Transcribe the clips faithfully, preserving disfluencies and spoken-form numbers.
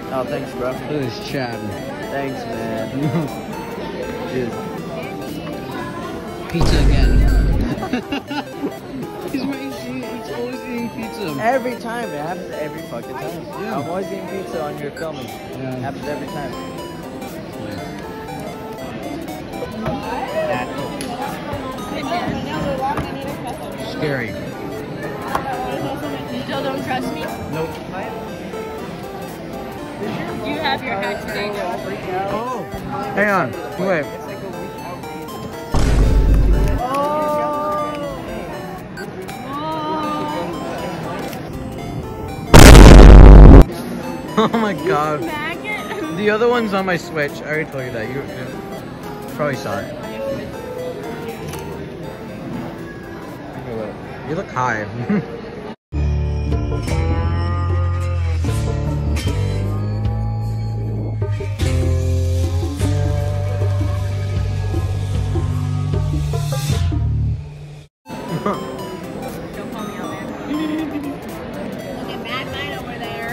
Oh, thanks, bro. Look at this Chad. Thanks, man. Dude. Pizza again. he's, eating, he's always eating pizza. Every time. It happens every fucking time. Yeah. I'm always eating pizza on your filming. Yeah. It happens every time. Scary. You still don't trust me? Nope. You have your hat today. Oh! Hang on. Wait. Oh my god. The other one's on my Switch. I already told you that. You, you probably saw it. You look high. Don't call me out there. Look at Mad Night over there.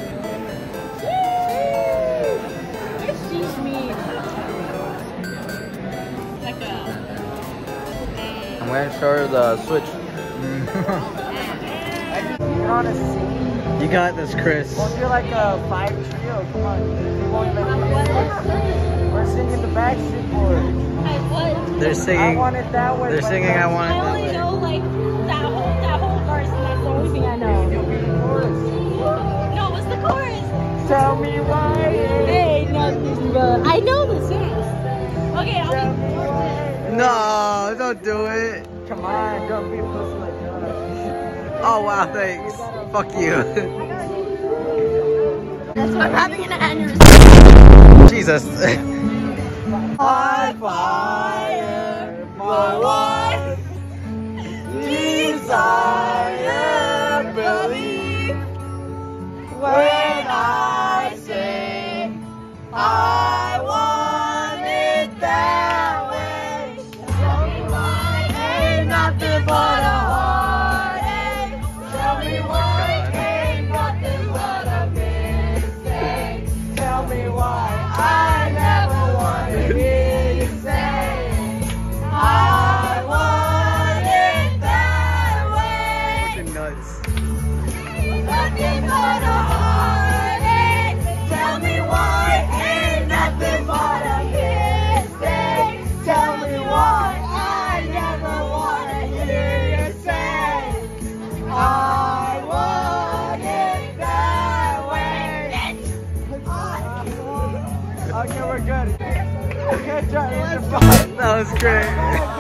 Excuse me. Like a... I'm gonna show her the Switch. You wanna sing? You got this, Chris. Won't you like a five trio? Come on. You won't let me sing. We're singing the Backstreet Boys. I what? They're I singing. want it that way. They're singing I Want It I That only Way. know like that whole that whole verse, and that's the only thing I know. No, what's the chorus? Tell me why. Hey, nothing but I know the song. Okay, I'll Tell be. me why. No, don't do it. Come on, don't be a pussy like that. Oh wow, thanks. Fuck you. That's why I'm having an aneurysm. Jesus. On fire for what? Desire, believe. When I say I want it that way, tell me why ain't nothing but a heartache. Tell me why ain't nothing but a mistake. Tell me why I never wanted to hear you say I want it that way. Fucking nuts. Nothing but a heartache. Tell me why ain't nothing but a mistake. Tell me why I never wanna hear you say I want it that way. Okay, we're good. Okay, Johnny, you're fine. That was great.